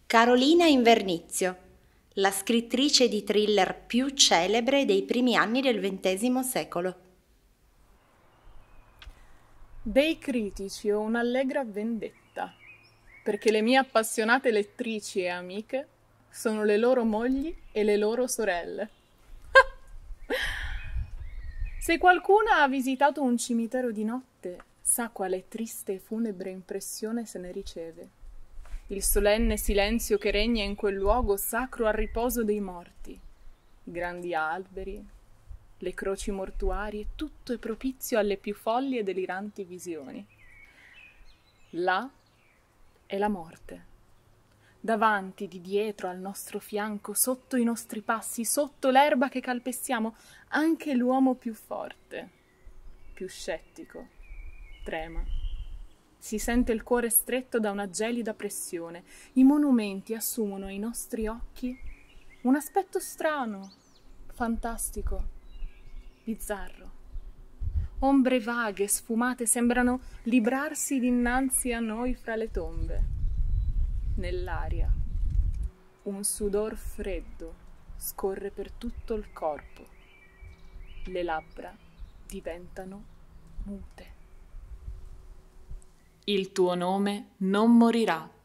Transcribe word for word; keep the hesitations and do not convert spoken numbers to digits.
Carolina Invernizio, la scrittrice di thriller più celebre dei primi anni del ventesimo secolo. Dei critici ho un'allegra vendetta, perché le mie appassionate lettrici e amiche sono le loro mogli e le loro sorelle. Se qualcuno ha visitato un cimitero di notte, sa quale triste e funebre impressione se ne riceve. Il solenne silenzio che regna in quel luogo sacro al riposo dei morti, i grandi alberi, le croci mortuarie, tutto è propizio alle più folli e deliranti visioni. Là è la morte. Davanti, di dietro, al nostro fianco, sotto i nostri passi, sotto l'erba che calpestiamo, anche l'uomo più forte, più scettico, trema. Si sente il cuore stretto da una gelida pressione. I monumenti assumono ai nostri occhi un aspetto strano, fantastico, bizzarro. Ombre vaghe, sfumate, sembrano librarsi dinanzi a noi fra le tombe. Nell'aria un sudor freddo scorre per tutto il corpo. Le labbra diventano mute. Il tuo nome non morirà.